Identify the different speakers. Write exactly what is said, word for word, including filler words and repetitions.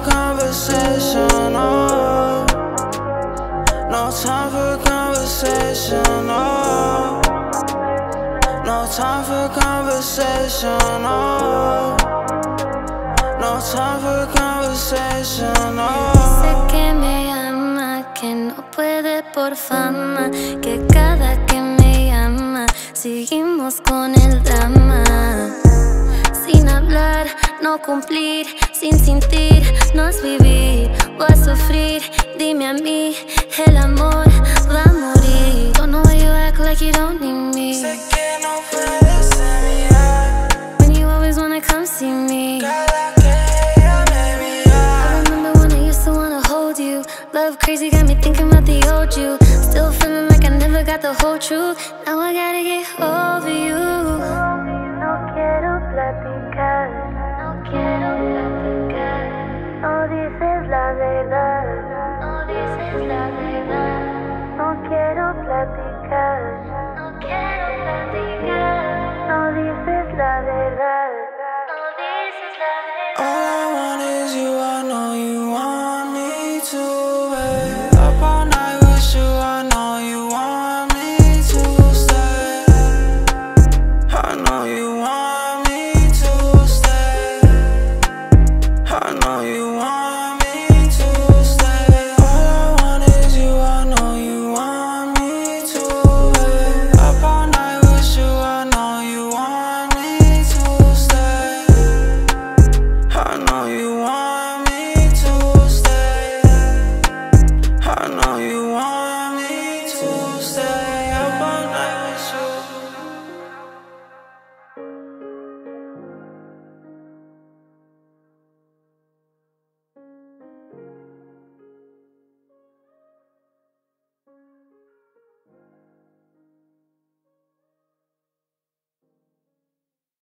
Speaker 1: conversation, oh. No time for conversation, oh. No time for conversation, oh. No time for conversation, oh.
Speaker 2: Dice que me ama, que no puede por fama, que cada que me llama seguimos con el drama. Sin hablar, no cumplir, sin sentir, no es vivir. Voy a sufrir, dime a mí, el amor va a morir. Don't know why you act like you don't need me.
Speaker 1: Sé que no puedes enviar
Speaker 2: When you always wanna come see me.
Speaker 1: cada que ella me mira.
Speaker 2: I remember when I used to wanna hold you. Love crazy got me thinking about the old you. Still feeling like I never got the whole truth. Now I gotta get over you. No quiero platicar, no quiero platicar. No